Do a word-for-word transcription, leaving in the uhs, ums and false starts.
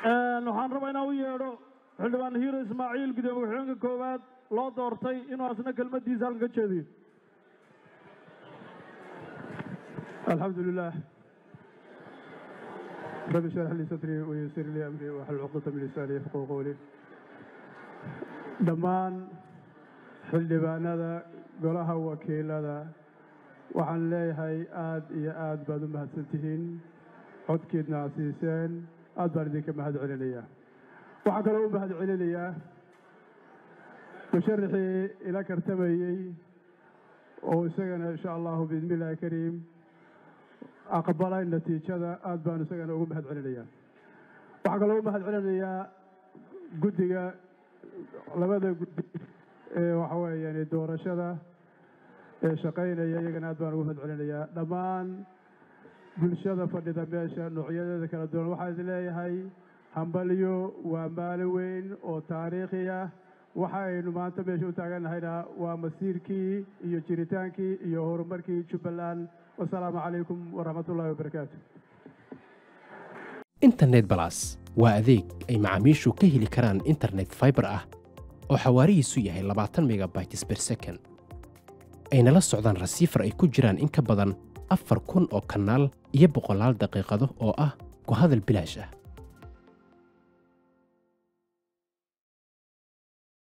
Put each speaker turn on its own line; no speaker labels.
waxaan rabaa inaan u yeedho xildhibaan hiiro ismaaciil gudoomiye ku-xigeenka koowaad loo doortay inuu asna kelmadiisa halkan ka jeediyo.
alxamdulilah rabbi sharax lii sadrii wayassir lii amrii wahlul cuqdatan min lisaanii yafqahu qawlii. dhammaan xildhibaanada golaha wakiilada waxaan leeyahay aad iyo aad baad u mahadsantihiin, codkiidna aad siiseen, aad baan idinka mahad celinayaa. waxaan kaloo u mahad celinayaa musharaxii ila kartamayey oo isagana insha allahu biidni illaahi kariim aqbalay natiijada, aad baan isagana ugu mahad celinayaa. waxaan kaloo u mahad celinayaa guddiga labada guddi ee waxa weeyaan doorashada ee shaqaynaya, iyagana aad baan ugu mahad celinayaa. dhammaan bulshada fadhida meesha noocyadeeda kala duwan waxaan idin leeyahay hambalyo, waa maalin weyn oo taariikhi ah. waxa aynu maanta meesha u taagannahayna waa masiirkii iyo jiritaankii iyo horumarkii Jubbaland. wasalaamu calaykum waraxmatullaahi wabarakaatu.
internet plus waa adeeg ay macaamiishu ka heli karaan internet fiber ah oo xawaarihiisu yahay labaatan megabytes per second, ayna la socdaan rasiifar ay ku jiraan in ka badan afar kun oo kanaal iyo boqolaal daqiiqado oo ah ku hadal bilaash ah.